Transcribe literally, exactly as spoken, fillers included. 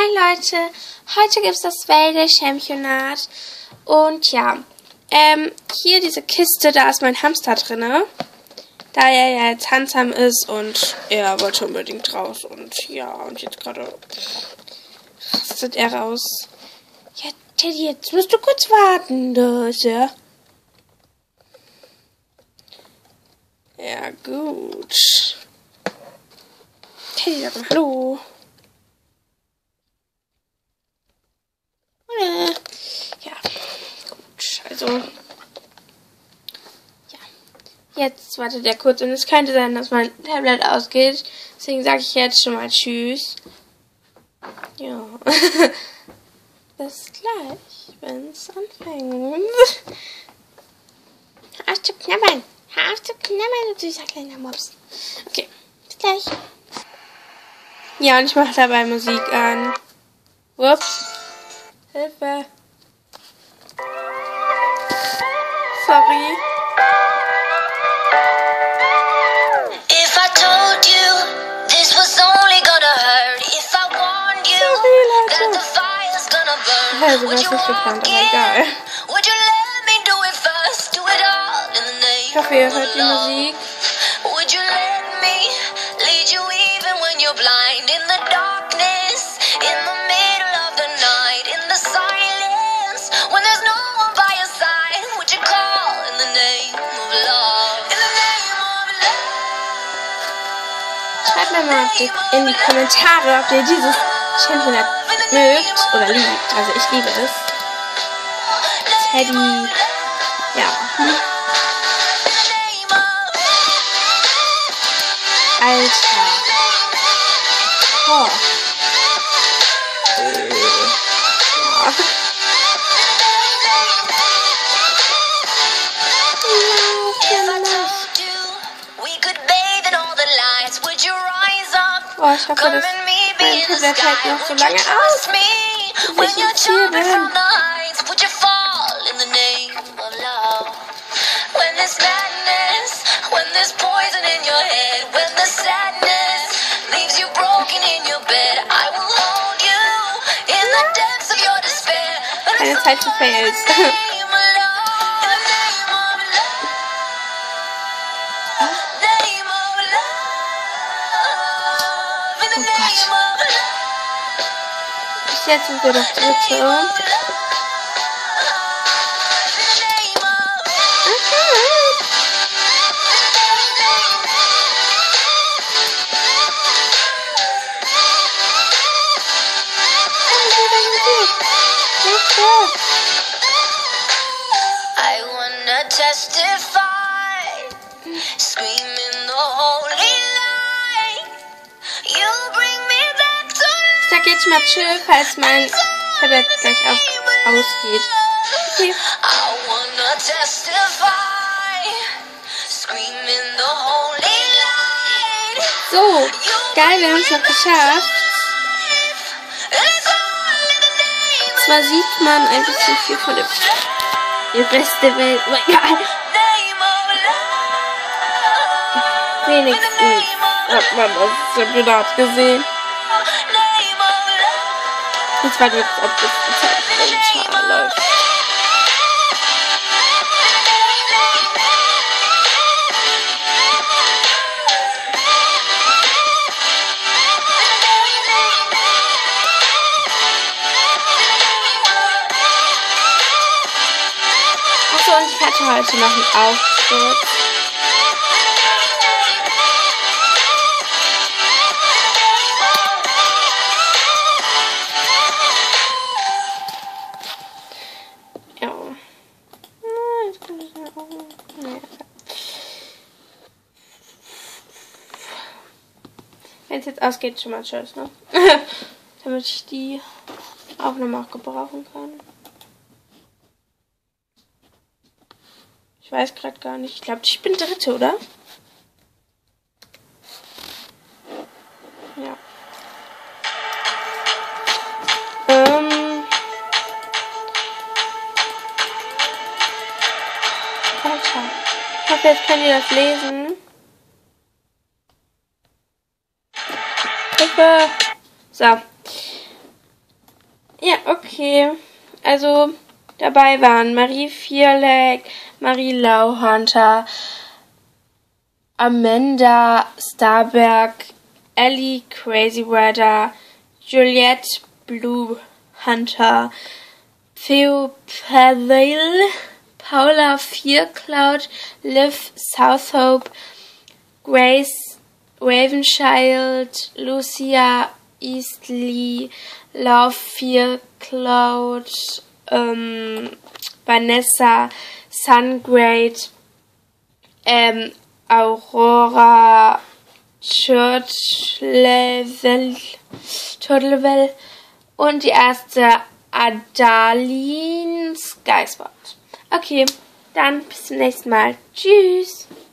Hi Leute, heute gibt es das Wälder-Championat und ja, ähm, hier diese Kiste, da ist mein Hamster drinne, da er ja jetzt handsam ist und er wollte unbedingt raus und ja, und jetzt gerade rastet er raus. Ja, Teddy, jetzt musst du kurz warten, das ja. Ja, gut. Teddy, sag mal hallo. Ja, gut, also, ja, jetzt wartet er kurz und es könnte sein, dass mein Tablet ausgeht, deswegen sage ich jetzt schon mal Tschüss. Ja, bis gleich, wenn es anfängt. Hör auf zu knabbern, hör auf zu knabbern, du süßer kleiner Mops. Okay, bis gleich. Ja, und ich mache dabei Musik an. Ups. Hilfe. Sorry. If I told you this was only gonna hurt, if I warned you that the fire's gonna burn, Also, would was you nicht geplant, walk aber egal. in? Would you let me do it first? Do it all in the name Ich hoffe, ihr of hört die love. Musik. Would you let me lead you even when you're blind in the darkness, in the middle of the night, in the silence, when there's no one by your side? Would you call in the name of love? In the name of love. Schreibt mir mal in die Kommentare, ob ihr dieses Championat mögt oder liebt. Also ich liebe es. Teddy. Ja. Hm. Alter. Oh. Äh. Ja. Oh, ich hoffe, dass mein Tablet hält noch so lange aus, bis ich jetzt hier bin. Keine Zeit für Fails. Oh Gott. Bis jetzt sind wir doch Dritte. I wanna testify, screaming the holy light. You bring me back to Ich sag jetzt mal chill, falls mein Tablet gleich auf, ausgeht. Okay. I wanna testify, screaming the holy light. So, geil, wir haben es noch geschafft. It's all in the name Zwar sieht man ein bisschen viel von dem Rest der Welt, aber egal. of love. Wenigstens hat man das Championat gesehen. Jetzt warten wir jetzt, ob das die Zeit runterläuft. Achso, und ich hatte heute noch einen Auftritt. Ja. Wenn es jetzt ausgeht, schon mal tschüss, ne? Damit ich die Aufnahme auch gebrauchen kann. Ich weiß gerade gar nicht. Ich glaube, ich bin Dritte, oder? Ja. Ähm. Alter. Ich hoffe, jetzt könnt ihr das lesen. Hilfe! So. Ja, okay. Also dabei waren Marie Vierleck, Marie Lauhunter, Amanda Starberg, Ellie Crazy Weather, Juliette Blue Hunter, Theo Pavel, Paula Viercloud, Liv Southhope, Grace Ravenschild, Lucia Eastley, Love Viercloud, ähm, Vanessa Sungrade, ähm, Aurora Turtlevel, Turtlevel und die erste Adalin Skyspot. Okay, dann bis zum nächsten Mal. Tschüss.